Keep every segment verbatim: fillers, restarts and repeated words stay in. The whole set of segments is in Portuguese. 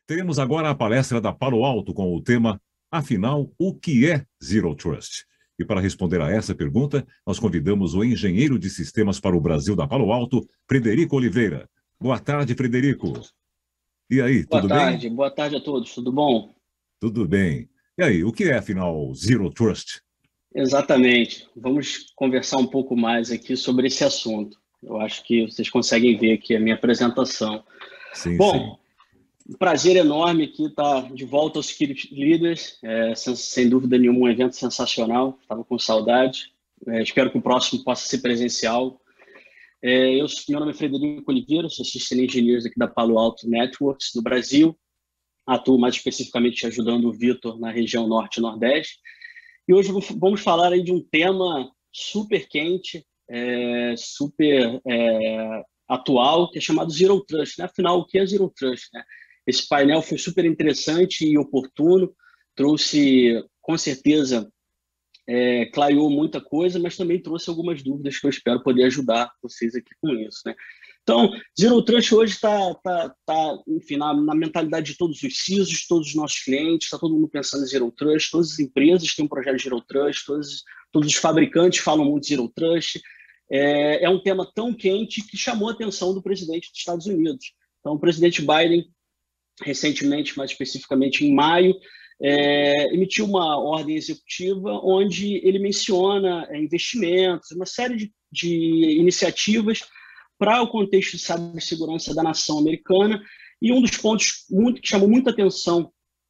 Teremos agora a palestra da Palo Alto com o tema Afinal, o que é Zero Trust? E para responder a essa pergunta, nós convidamos o engenheiro de sistemas para o Brasil da Palo Alto, Frederico Oliveira. Boa tarde, Frederico. E aí, Boa tudo bem? tarde, boa tarde a todos, tudo bom? Tudo bem. E aí, o que é, afinal, Zero Trust? Exatamente. Vamos conversar um pouco mais aqui sobre esse assunto. Eu acho que vocês conseguem ver aqui a minha apresentação. Sim, sim. Bom, um prazer enorme aqui estar de volta aos Security Leaders. É, sem, sem dúvida nenhuma, um evento sensacional. Estava com saudade. É, espero que o próximo possa ser presencial. É, eu, meu nome é Frederico Oliveira, sou System Engineer aqui da Palo Alto Networks, do Brasil. Atuo mais especificamente ajudando o Vitor na região Norte e Nordeste. E hoje vamos falar aí de um tema super quente, é, super é, atual, que é chamado Zero Trust, né? Afinal, o que é Zero Trust, né? Esse painel foi super interessante e oportuno, trouxe, com certeza, é, clareou muita coisa, mas também trouxe algumas dúvidas que eu espero poder ajudar vocês aqui com isso, né? Então, Zero Trust hoje está, tá, tá, enfim, na, na mentalidade de todos os C I S Os, todos os nossos clientes, está todo mundo pensando em Zero Trust, todas as empresas têm um projeto de Zero Trust, todos, todos os fabricantes falam muito de Zero Trust. É, é um tema tão quente que chamou a atenção do presidente dos Estados Unidos. Então, o presidente Biden, recentemente, mais especificamente em maio, é, emitiu uma ordem executiva onde ele menciona é, investimentos, uma série de, de iniciativas para o contexto de cibersegurança da nação americana. E um dos pontos muito, que chamou muita atenção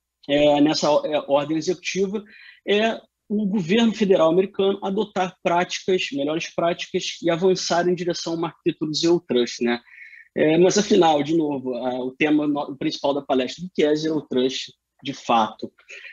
é, nessa é, ordem executiva é o governo federal americano adotar práticas, melhores práticas e avançar em direção a uma arquitetura de Zero Trust, né? É, mas, afinal, de novo, a, o tema no, principal da palestra, o que é Zero Trust de fato?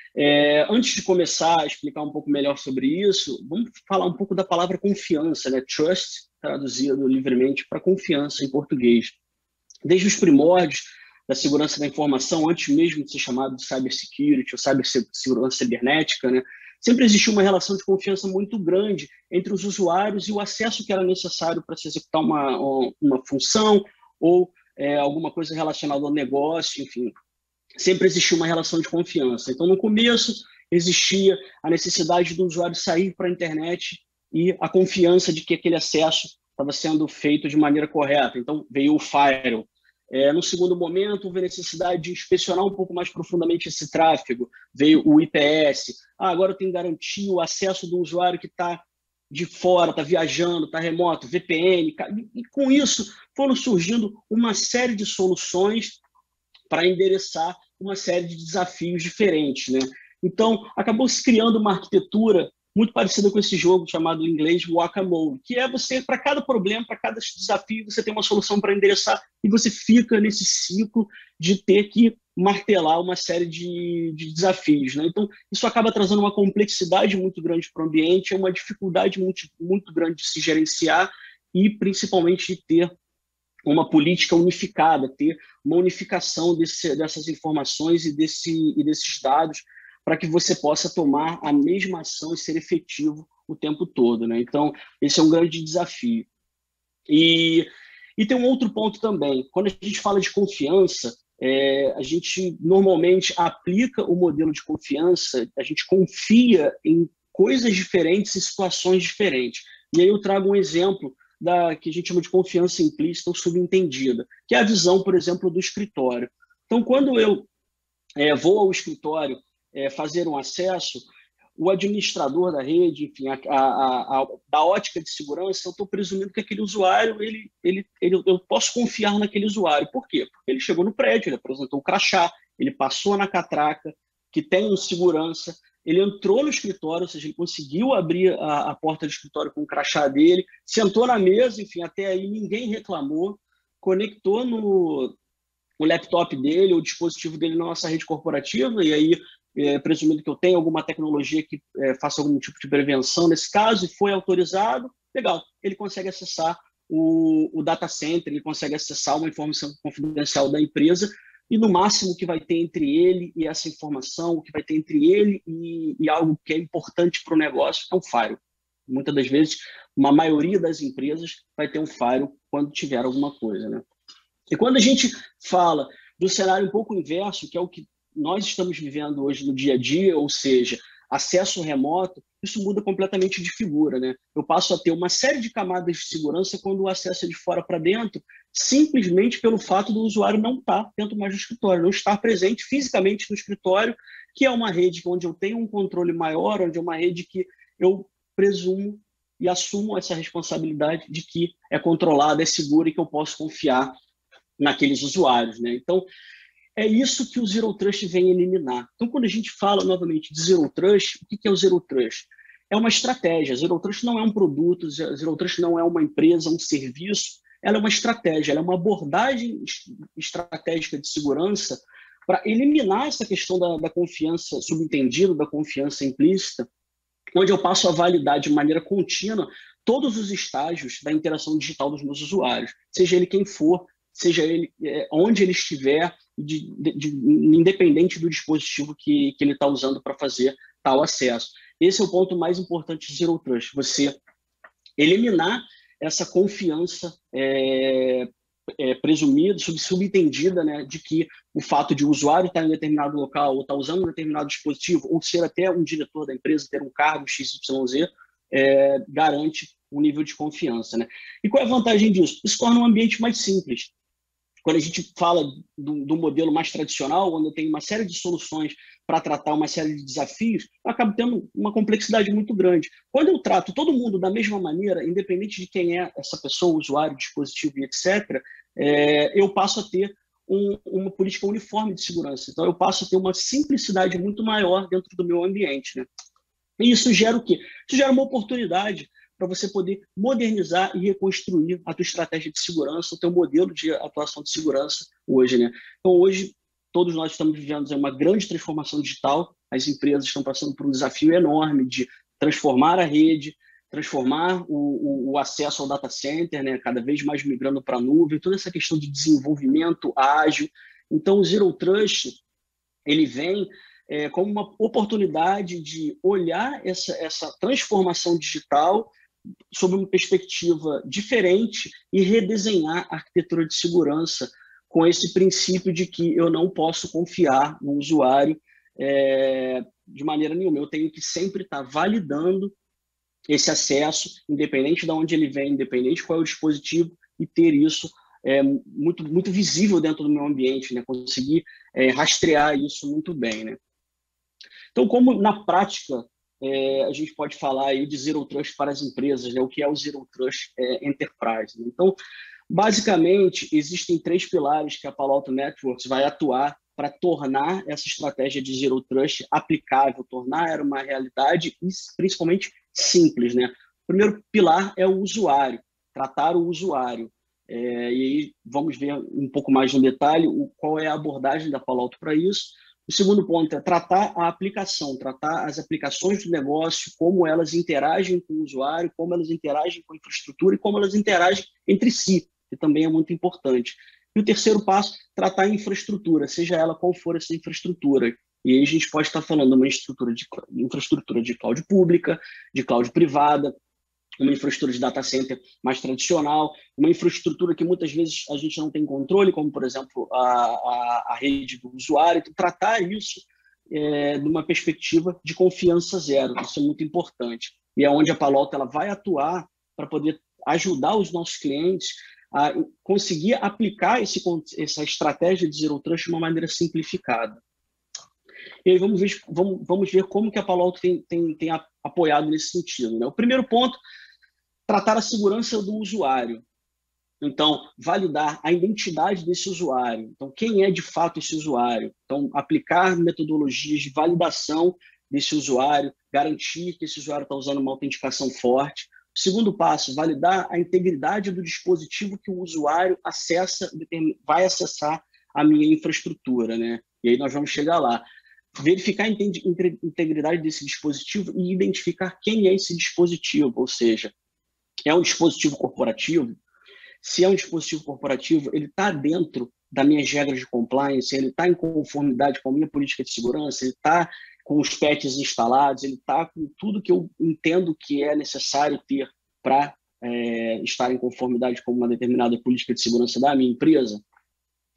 É, antes de começar a explicar um pouco melhor sobre isso, vamos falar um pouco da palavra confiança, né? Trust, traduzido livremente para confiança em português. Desde os primórdios da segurança da informação, antes mesmo de ser chamado de cybersecurity ou cibersegurança cibernética, né? Sempre existiu uma relação de confiança muito grande entre os usuários e o acesso que era necessário para se executar uma, uma função ou é, alguma coisa relacionada ao negócio, enfim. Sempre existiu uma relação de confiança. Então, no começo, existia a necessidade do usuário sair para a internet e a confiança de que aquele acesso estava sendo feito de maneira correta. Então, veio o firewall. É, no segundo momento, houve a necessidade de inspecionar um pouco mais profundamente esse tráfego. Veio o I P S. Ah, agora eu tenho que garantir o acesso do usuário que está de fora, está viajando, está remoto, V P N. E com isso foram surgindo uma série de soluções para endereçar uma série de desafios diferentes, né? Então, acabou se criando uma arquitetura muito parecida com esse jogo chamado em inglês Whack-A-Mole, que é você, para cada problema, para cada desafio, você tem uma solução para endereçar e você fica nesse ciclo de ter que martelar uma série de, de desafios, né? Então, isso acaba trazendo uma complexidade muito grande para o ambiente, é uma dificuldade muito, muito grande de se gerenciar e, principalmente, de ter uma política unificada, ter uma unificação desse, dessas informações e, desse, e desses dados para que você possa tomar a mesma ação e ser efetivo o tempo todo, né? Então, esse é um grande desafio. E, e tem um outro ponto também. Quando a gente fala de confiança, é, a gente normalmente aplica o modelo de confiança, a gente confia em coisas diferentes e situações diferentes. E aí eu trago um exemplo da que a gente chama de confiança implícita ou subentendida, que é a visão, por exemplo, do escritório. Então, quando eu é, vou ao escritório é, fazer um acesso, o administrador da rede, enfim, a, a, a, da ótica de segurança, eu estou presumindo que aquele usuário, ele, ele, ele, eu posso confiar naquele usuário. Por quê? Porque ele chegou no prédio, ele apresentou o crachá, ele passou na catraca, que tem um segurança, ele entrou no escritório, ou seja, ele conseguiu abrir a, a porta do escritório com o crachá dele, sentou na mesa, enfim, até aí ninguém reclamou, conectou no, no laptop dele, o dispositivo dele na nossa rede corporativa, e aí, é, presumindo que eu tenho alguma tecnologia que é, faça algum tipo de prevenção nesse caso, e foi autorizado, legal, ele consegue acessar o, o data center, ele consegue acessar uma informação confidencial da empresa, e no máximo o que vai ter entre ele e essa informação, o que vai ter entre ele e, e algo que é importante para o negócio é um firewall. Muitas das vezes, uma maioria das empresas vai ter um firewall quando tiver alguma coisa, né? E quando a gente fala do cenário um pouco inverso, que é o que nós estamos vivendo hoje no dia a dia, ou seja, acesso remoto, isso muda completamente de figura, né? Eu passo a ter uma série de camadas de segurança quando o acesso é de fora para dentro, simplesmente pelo fato do usuário não estar dentro mais do escritório, não estar presente fisicamente no escritório, que é uma rede onde eu tenho um controle maior, onde é uma rede que eu presumo e assumo essa responsabilidade de que é controlada, é segura e que eu posso confiar naqueles usuários, né? Então, é isso que o Zero Trust vem eliminar. Então, quando a gente fala novamente de Zero Trust, o que é o Zero Trust? É uma estratégia. Zero Trust não é um produto, Zero Trust não é uma empresa, um serviço, ela é uma estratégia, ela é uma abordagem estratégica de segurança para eliminar essa questão da, da confiança subentendida, da confiança implícita, onde eu passo a validar de maneira contínua todos os estágios da interação digital dos meus usuários, seja ele quem for, seja ele é, onde ele estiver, de, de, de, independente do dispositivo que, que ele está usando para fazer tal acesso. Esse é o ponto mais importante de Zero Trust, você eliminar essa confiança é, é, presumida, sub, subentendida, né, de que o fato de o usuário estar em determinado local ou estar usando um determinado dispositivo, ou ser até um diretor da empresa, ter um cargo X Y Z, é, garante um nível de confiança, né? E qual é a vantagem disso? Isso torna um ambiente mais simples. Quando a gente fala do, do modelo mais tradicional, onde eu tenho uma série de soluções para tratar uma série de desafios, eu acabo tendo uma complexidade muito grande. Quando eu trato todo mundo da mesma maneira, independente de quem é essa pessoa, usuário, dispositivo e etcétera, é, eu passo a ter um, uma política uniforme de segurança. Então, eu passo a ter uma simplicidade muito maior dentro do meu ambiente, né? E isso gera o quê? Isso gera uma oportunidade para você poder modernizar e reconstruir a tua estratégia de segurança, o teu modelo de atuação de segurança hoje, né? Então, hoje, todos nós estamos vivendo uma grande transformação digital, as empresas estão passando por um desafio enorme de transformar a rede, transformar o, o, o acesso ao data center, né? Cada vez mais migrando para a nuvem, toda essa questão de desenvolvimento ágil. Então, o Zero Trust, ele vem é, como uma oportunidade de olhar essa, essa transformação digital sob uma perspectiva diferente e redesenhar a arquitetura de segurança com esse princípio de que eu não posso confiar no usuário é, de maneira nenhuma. Eu tenho que sempre estar validando esse acesso, independente de onde ele vem, independente de qual é o dispositivo, e ter isso é, muito, muito visível dentro do meu ambiente, né? Conseguir é, rastrear isso muito bem, né? Então, como na prática é, a gente pode falar aí de Zero Trust para as empresas, né? O que é o Zero Trust é, Enterprise, né? Então, basicamente, existem três pilares que a Palo Alto Networks vai atuar para tornar essa estratégia de Zero Trust aplicável, tornar ela uma realidade e principalmente simples, né? O primeiro pilar é o usuário, tratar o usuário. É, e aí vamos ver um pouco mais no detalhe o, qual é a abordagem da Palo Alto para isso. O segundo ponto é tratar a aplicação, tratar as aplicações do negócio, como elas interagem com o usuário, como elas interagem com a infraestrutura e como elas interagem entre si, que também é muito importante. E o terceiro passo, tratar a infraestrutura, seja ela qual for essa infraestrutura. E aí a gente pode estar falando de uma infraestrutura de, infraestrutura de cloud pública, de cloud privada, uma infraestrutura de data center mais tradicional, uma infraestrutura que muitas vezes a gente não tem controle, como, por exemplo, a, a, a rede do usuário. Então, tratar isso é, de uma perspectiva de confiança zero. Isso é muito importante. E é onde a Palo Alto ela vai atuar para poder ajudar os nossos clientes a conseguir aplicar esse, essa estratégia de Zero Trust de uma maneira simplificada. E aí vamos ver, vamos, vamos ver como que a Palo Alto tem, tem, tem apoiado nesse sentido, né? O primeiro ponto, tratar a segurança do usuário. Então, validar a identidade desse usuário. Então, quem é de fato esse usuário? Então, aplicar metodologias de validação desse usuário, garantir que esse usuário está usando uma autenticação forte. O segundo passo, validar a integridade do dispositivo que o usuário acessa, vai acessar a minha infraestrutura, né? E aí nós vamos chegar lá. Verificar a integridade desse dispositivo e identificar quem é esse dispositivo, ou seja, é um dispositivo corporativo? Se é um dispositivo corporativo, ele está dentro das minhas regras de compliance, ele está em conformidade com a minha política de segurança, ele está com os patches instalados, ele está com tudo que eu entendo que é necessário ter para é, estar em conformidade com uma determinada política de segurança da minha empresa.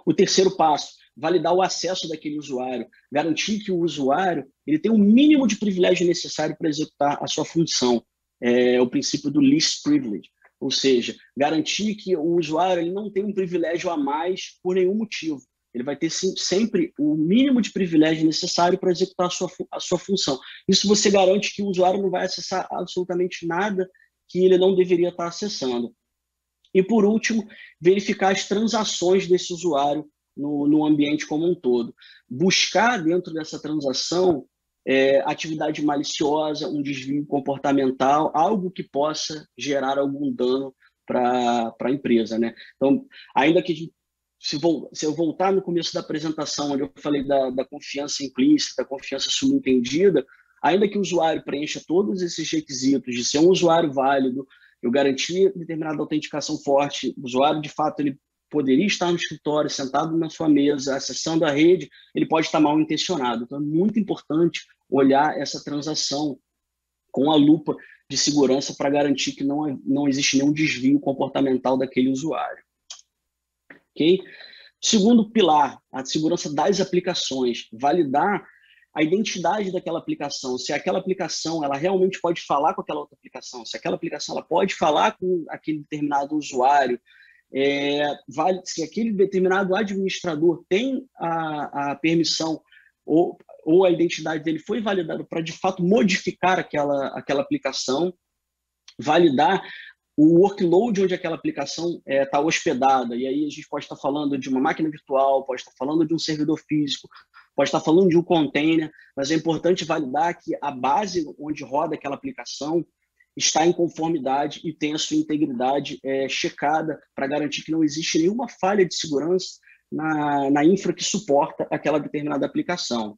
O terceiro passo, validar o acesso daquele usuário, garantir que o usuário ele tem o mínimo de privilégio necessário para executar a sua função. É o princípio do least privilege, ou seja, garantir que o usuário ele não tem um privilégio a mais por nenhum motivo. Ele vai ter sempre o mínimo de privilégio necessário para executar a sua, a sua função. Isso você garante que o usuário não vai acessar absolutamente nada que ele não deveria estar acessando. E, por último, verificar as transações desse usuário no, no ambiente como um todo. Buscar dentro dessa transação é, atividade maliciosa, um desvio comportamental, algo que possa gerar algum dano para a empresa, né? Então, ainda que Se, vou, se eu voltar no começo da apresentação, onde eu falei da, da confiança implícita, da confiança subentendida, ainda que o usuário preencha todos esses requisitos de ser um usuário válido, eu garantir determinada autenticação forte, o usuário, de fato, ele poderia estar no escritório, sentado na sua mesa, acessando a rede, ele pode estar mal intencionado. Então, é muito importante olhar essa transação com a lupa de segurança para garantir que não, não existe nenhum desvio comportamental daquele usuário. Okay? Segundo pilar, a segurança das aplicações, validar a identidade daquela aplicação, se aquela aplicação ela realmente pode falar com aquela outra aplicação, se aquela aplicação ela pode falar com aquele determinado usuário, é, vale, se aquele determinado administrador tem a, a permissão ou, ou a identidade dele foi validada para, de fato, modificar aquela, aquela aplicação, validar o workload onde aquela aplicação está é, hospedada, e aí a gente pode estar tá falando de uma máquina virtual, pode estar tá falando de um servidor físico, pode estar tá falando de um container, mas é importante validar que a base onde roda aquela aplicação está em conformidade e tem a sua integridade é, checada para garantir que não existe nenhuma falha de segurança na, na infra que suporta aquela determinada aplicação.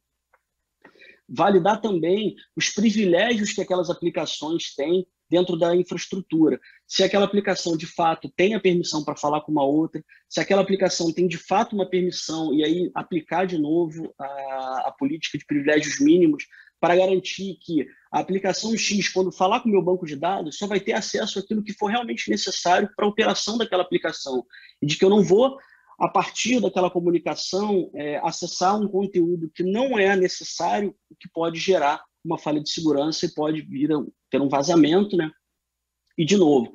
Validar também os privilégios que aquelas aplicações têm dentro da infraestrutura. Se aquela aplicação, de fato, tem a permissão para falar com uma outra, se aquela aplicação tem, de fato, uma permissão, e aí aplicar de novo a, a política de privilégios mínimos para garantir que a aplicação X, quando falar com o meu banco de dados, só vai ter acesso àquilo que for realmente necessário para a operação daquela aplicação. E de que eu não vou, a partir daquela comunicação, é, acessar um conteúdo que não é necessário, que pode gerar uma falha de segurança e pode vir a ter um vazamento, né? E, de novo,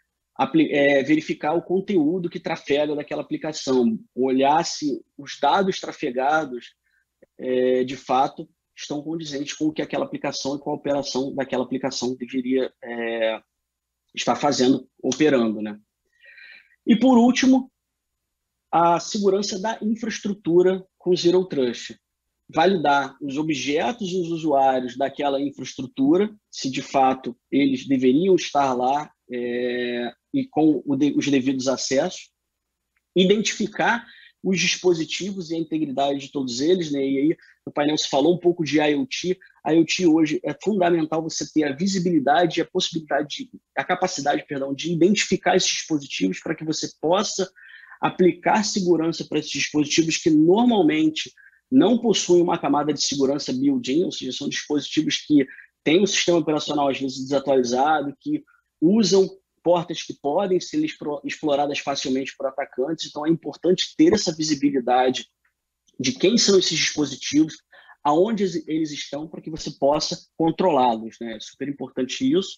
é, verificar o conteúdo que trafega daquela aplicação, olhar se os dados trafegados, é, de fato, estão condizentes com o que aquela aplicação e com a operação daquela aplicação deveria é, estar fazendo, operando, né? E, por último, a segurança da infraestrutura com Zero Trust. Validar os objetos e os usuários daquela infraestrutura, se de fato eles deveriam estar lá é, e com o de, os devidos acessos. Identificar os dispositivos e a integridade de todos eles, né? E aí no painel se falou um pouco de IoT. IoT hoje é fundamental você ter a visibilidade, a possibilidade, de, a capacidade, perdão, de identificar esses dispositivos para que você possa aplicar segurança para esses dispositivos que normalmente não possuem uma camada de segurança built-in, ou seja, são dispositivos que têm um sistema operacional às vezes desatualizado, que usam portas que podem ser exploradas facilmente por atacantes. Então é importante ter essa visibilidade de quem são esses dispositivos, aonde eles estão, para que você possa controlá-los, né? É super importante isso.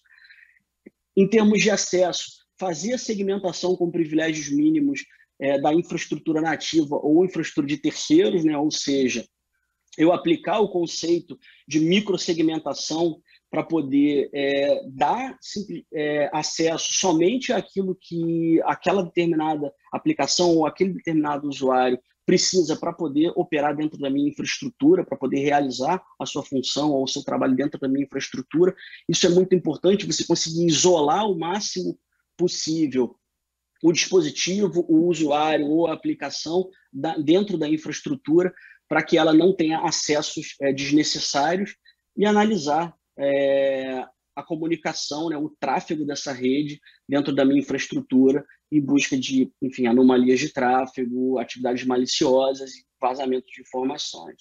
Em termos de acesso, fazer a segmentação com privilégios mínimos É, da infraestrutura nativa ou infraestrutura de terceiros, né? Ou seja, eu aplicar o conceito de microsegmentação para poder é, dar é, acesso somente àquilo que aquela determinada aplicação ou aquele determinado usuário precisa para poder operar dentro da minha infraestrutura, para poder realizar a sua função ou o seu trabalho dentro da minha infraestrutura. Isso é muito importante, você conseguir isolar o máximo possível o dispositivo, o usuário ou a aplicação da, dentro da infraestrutura para que ela não tenha acessos é, desnecessários e analisar é, a comunicação, né, o tráfego dessa rede dentro da minha infraestrutura em busca de, enfim, anomalias de tráfego, atividades maliciosas e vazamento de informações.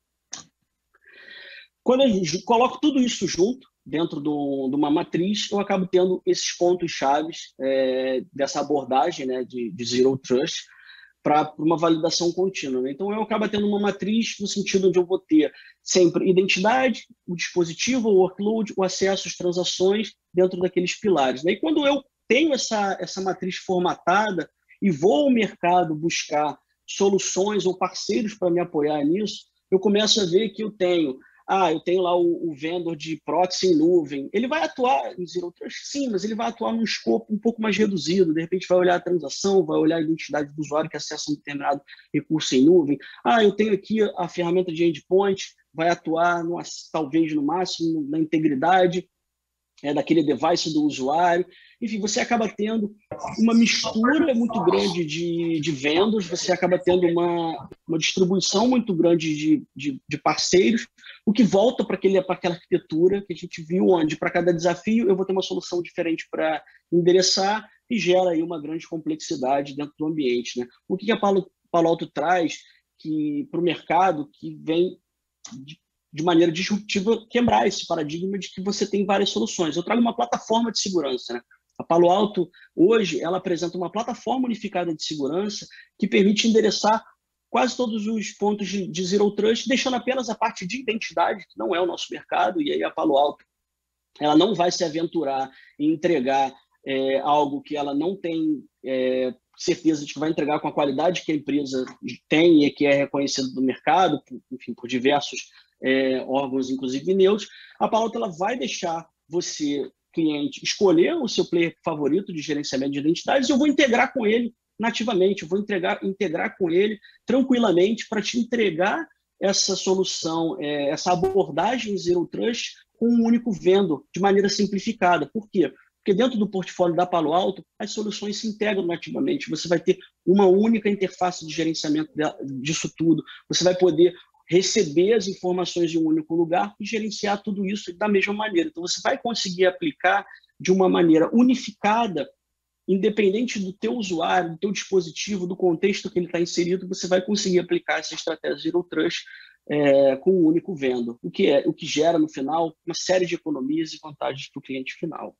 Quando eu coloco tudo isso junto, dentro do, de uma matriz, eu acabo tendo esses pontos chaves é, dessa abordagem, né, de, de Zero Trust, para uma validação contínua, né? Então, eu acabo tendo uma matriz no sentido onde eu vou ter sempre identidade, o dispositivo, o workload, o acesso às transações dentro daqueles pilares, né? E quando eu tenho essa, essa matriz formatada e vou ao mercado buscar soluções ou parceiros para me apoiar nisso, eu começo a ver que eu tenho Ah, eu tenho lá o, o vendor de proxy em nuvem. Ele vai atuar em Zero Trust? Sim, mas ele vai atuar num escopo um pouco mais reduzido. De repente, vai olhar a transação, vai olhar a identidade do usuário que acessa um determinado recurso em nuvem. Ah, eu tenho aqui a ferramenta de endpoint, vai atuar, no, talvez, no máximo, na integridade é, daquele device do usuário. Enfim, você acaba tendo uma mistura muito grande de, de vendas, você acaba tendo uma, uma distribuição muito grande de, de, de parceiros, o que volta para aquela arquitetura que a gente viu, onde para cada desafio eu vou ter uma solução diferente para endereçar e gera aí uma grande complexidade dentro do ambiente, né? O que a Palo, Palo Alto traz para o mercado que vem de, de maneira disruptiva quebrar esse paradigma de que você tem várias soluções. Eu trago uma plataforma de segurança, né? A Palo Alto, hoje, ela apresenta uma plataforma unificada de segurança que permite endereçar quase todos os pontos de, de Zero Trust, deixando apenas a parte de identidade, que não é o nosso mercado, e aí a Palo Alto ela não vai se aventurar em entregar é, algo que ela não tem é, certeza de que vai entregar com a qualidade que a empresa tem e que é reconhecido do mercado, por, enfim, por diversos é, órgãos, inclusive neutros. A Palo Alto ela vai deixar você, cliente, escolher o seu player favorito de gerenciamento de identidades e eu vou integrar com ele nativamente, eu vou integrar, integrar com ele tranquilamente para te entregar essa solução, é, essa abordagem Zero Trust com um único vendor, de maneira simplificada. Por quê? Porque dentro do portfólio da Palo Alto, as soluções se integram nativamente. Você vai ter uma única interface de gerenciamento disso tudo. Você vai poder receber as informações em um único lugar e gerenciar tudo isso da mesma maneira. Então, você vai conseguir aplicar de uma maneira unificada, independente do teu usuário, do teu dispositivo, do contexto que ele está inserido, você vai conseguir aplicar essa estratégia Zero Trust é, com um único vendor, o que, é, o que gera, no final, uma série de economias e vantagens para o cliente final.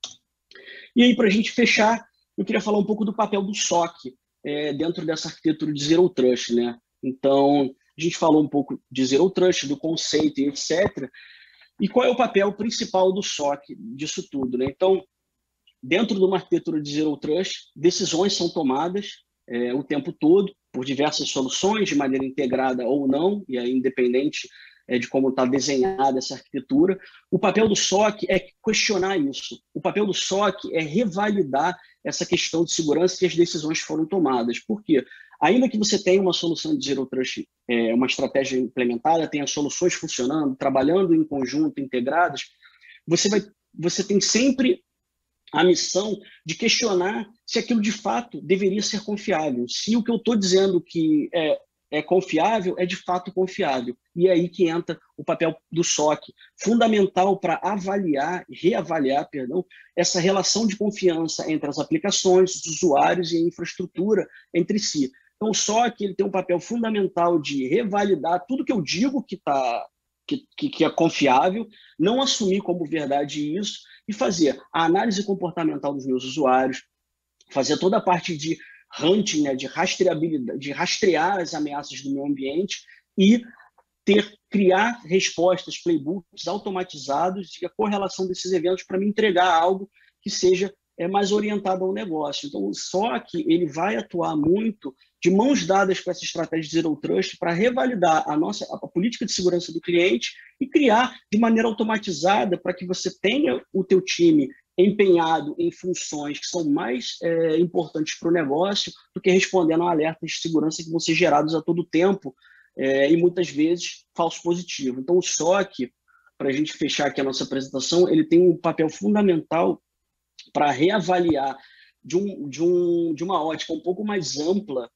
E aí, para a gente fechar, eu queria falar um pouco do papel do S O C é, dentro dessa arquitetura de Zero Trust, né? Então, a gente falou um pouco de Zero Trust, do conceito e etcétera. E qual é o papel principal do S O C disso tudo, né? Então, dentro de uma arquitetura de Zero Trust, decisões são tomadas é, o tempo todo por diversas soluções, de maneira integrada ou não, e aí independente é, de como está desenhada essa arquitetura. O papel do S O C é questionar isso. O papel do S O C é revalidar essa questão de segurança que as decisões foram tomadas. Por quê? Ainda que você tenha uma solução de Zero Trust, é, uma estratégia implementada, tenha soluções funcionando, trabalhando em conjunto, integradas, você, vai, você tem sempre a missão de questionar se aquilo de fato deveria ser confiável, se o que eu estou dizendo que é, é confiável é de fato confiável. E é aí que entra o papel do S O C, fundamental para avaliar, reavaliar, perdão, essa relação de confiança entre as aplicações, os usuários e a infraestrutura entre si. Então, o S O C ele tem um papel fundamental de revalidar tudo que eu digo que, tá, que, que, que é confiável, não assumir como verdade isso e fazer a análise comportamental dos meus usuários, fazer toda a parte de hunting, né, de rastreabilidade, de rastrear as ameaças do meu ambiente e ter, criar respostas, playbooks automatizados de a correlação desses eventos para me entregar algo que seja é, mais orientado ao negócio. Então, só que ele vai atuar muito de mãos dadas com essa estratégia de Zero Trust para revalidar a nossa a política de segurança do cliente e criar de maneira automatizada para que você tenha o teu time empenhado em funções que são mais é, importantes para o negócio do que respondendo a alertas de segurança que vão ser gerados a todo tempo é, e muitas vezes falso positivo. Então, o S O C, para a gente fechar aqui a nossa apresentação, ele tem um papel fundamental para reavaliar de, um, de, um, de uma ótica um pouco mais ampla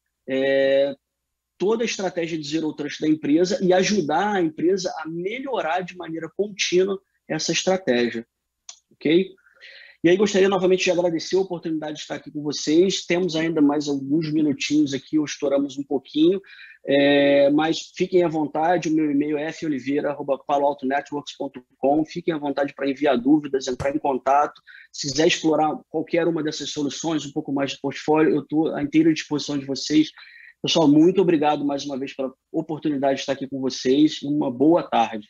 é, toda a estratégia de Zero Trust da empresa e ajudar a empresa a melhorar de maneira contínua essa estratégia. Ok? E aí gostaria novamente de agradecer a oportunidade de estar aqui com vocês. Temos ainda mais alguns minutinhos aqui, ou estouramos um pouquinho, é, mas fiquem à vontade, o meu e-mail é f oliveira arroba palo alto networks ponto com. Fiquem à vontade para enviar dúvidas, entrar em contato. Se quiser explorar qualquer uma dessas soluções, um pouco mais de portfólio, eu estou à inteira disposição de vocês. Pessoal, muito obrigado mais uma vez pela oportunidade de estar aqui com vocês. Uma boa tarde.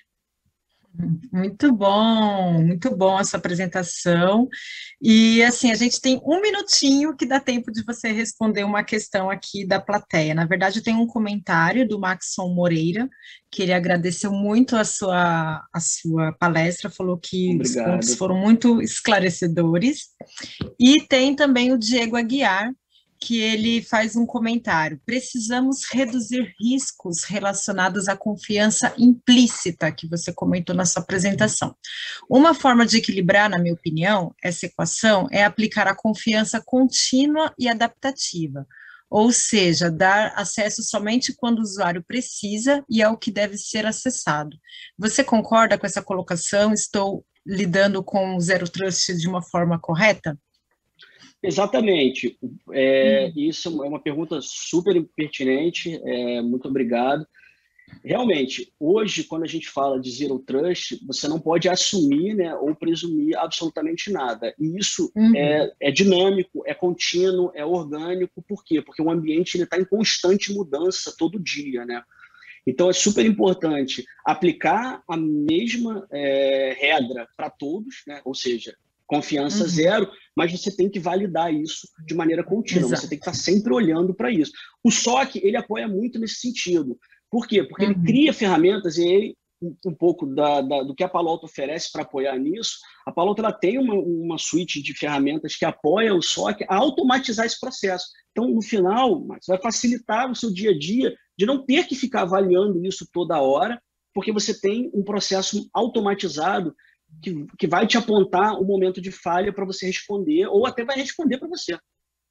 Muito bom, muito bom essa apresentação. E assim, a gente tem um minutinho que dá tempo de você responder uma questão aqui da plateia. Na verdade, tem um comentário do Maxson Moreira, que ele agradeceu muito a sua, a sua palestra, falou que Obrigado. Os pontos foram muito esclarecedores. E tem também o Diego Aguiar, que ele faz um comentário. Precisamos reduzir riscos relacionados à confiança implícita, que você comentou na sua apresentação. Uma forma de equilibrar, na minha opinião, essa equação é aplicar a confiança contínua e adaptativa, ou seja, dar acesso somente quando o usuário precisa e é o que deve ser acessado. Você concorda com essa colocação? Estou lidando com o Zero Trust de uma forma correta? Exatamente. É, isso é uma pergunta super pertinente, é, muito obrigado. Realmente, hoje, quando a gente fala de Zero Trust, você não pode assumir, né, ou presumir absolutamente nada. E isso uhum. é, é dinâmico, é contínuo, é orgânico. Por quê? Porque o ambiente está em constante mudança todo dia, né? Então, é super importante aplicar a mesma é, regra para todos, né? Ou seja, confiança uhum. zero, mas você tem que validar isso de maneira contínua, Exato. Você tem que estar sempre olhando para isso. O S O C, ele apoia muito nesse sentido. Por quê? Porque uhum. ele cria ferramentas e ele, um, um pouco da, da, do que a Palo Alto oferece para apoiar nisso, a Palo Alto ela tem uma, uma suíte de ferramentas que apoia o S O C a automatizar esse processo. Então, no final, vai facilitar o seu dia a dia de não ter que ficar avaliando isso toda hora, porque você tem um processo automatizado Que, que vai te apontar o momento de falha para você responder, ou até vai responder para você.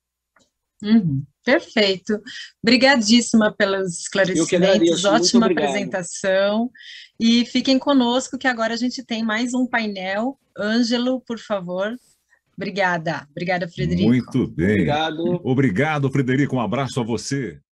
Uhum, perfeito. Obrigadíssima pelos esclarecimentos, ótima apresentação. E fiquem conosco, que agora a gente tem mais um painel. Ângelo, por favor. Obrigada. Obrigada, Frederico. Muito bem. Obrigado. Obrigado, Frederico. Um abraço a você.